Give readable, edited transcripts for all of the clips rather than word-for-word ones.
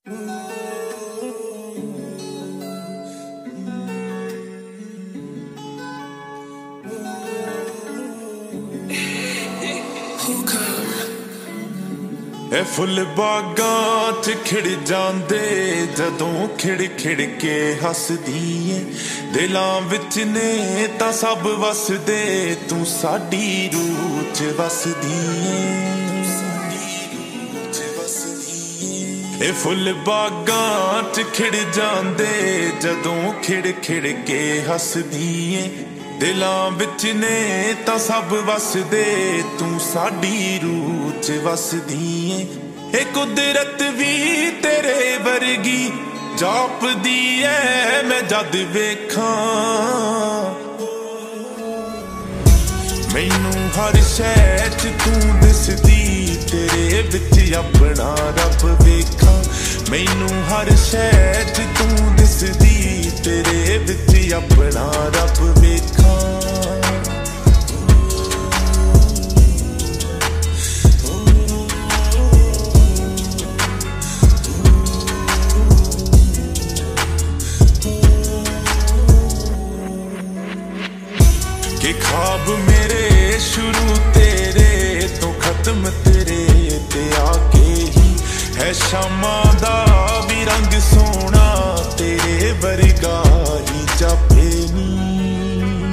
a full बागां च खिड़ जांदे जदों खिड़ खिड़ के हसदी ऐ दिलां विच ने तां सब वसदे तू साडी रूह च वसदी ऐ फुल बागां च खिड़ जांदे जदों खिड़ खिड़ के हसदी ऐ दिलां विच ने तां सब वसदे तू साडी रूह च वसदी ऐ कुदरत भी तेरे वर्गी जापदी ऐ मैं जद वेखां मैनू हर शै च तू दिसदी तेरे विच अपना रब वेखां मैनू हर शै च तू दिसदी तेरे विच अपना रब वेखां के ख्वाब मेरे शुरू तेरे तो खत्म तेरे ते आके ही है शामा दा भी रंग सोना तेरे वर्गा ही जापे नी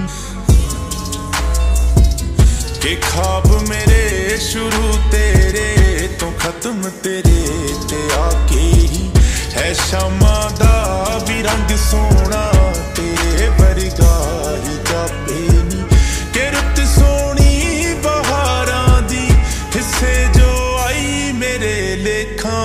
के ख्वाब मेरे शुरू तेरे तो खत्म तेरे ते आके ही है शामा दा भी रंग सोना तेरे वर्गा ही जापे नी के रुत सोनी बहारां दी हिस्से जो आई मेरे लेखां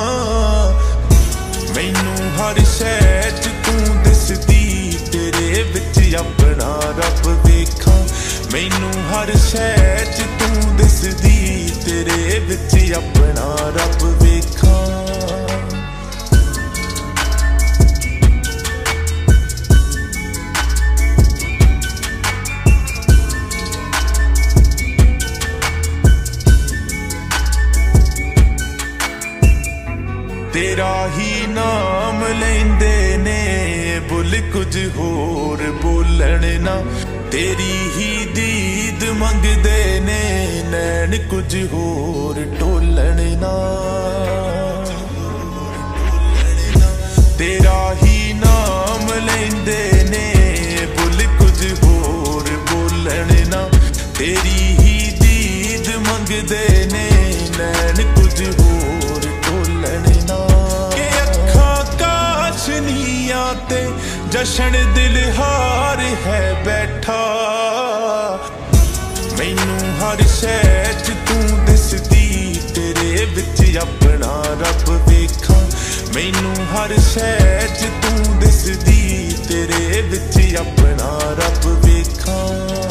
मैनू हर शै च तू दिसदी तेरे विच अपना रब वेखां मैनू हर शै च तू दिसदी तेरे विच अपना रब वेखां तेरा ही नाम लेंदे ने बुल कुछ होर बोलण ना तेरी ही दीद मंगदे ने नैन कुछ होर टोलण ना तेरा ही नाम लेंदे ने बुल कुछ होर बोलण ना तेरी ही दीद मंगदे ने नैन कुछ होर टोलण ना के अखां काशनियां ते जशन दिल हार है बैठा मैनू हर शै च तू दिसदी तेरे विच अपना रब वेखां मैनू हर शै च तू दिसदी तेरे विच अपना रब वेखां